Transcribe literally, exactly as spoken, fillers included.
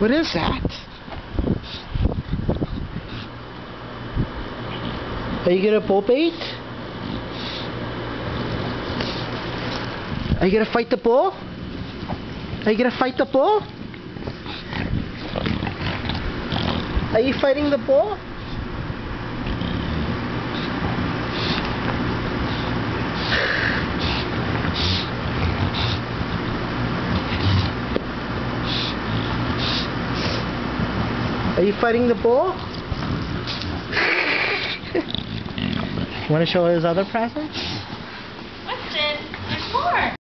What is that? Are you gonna pull bait? Are you gonna fight the bull? Are you gonna fight the bull? Are you fighting the bull? Are you fighting the bull? Want to show his other presents? What's this? There's more.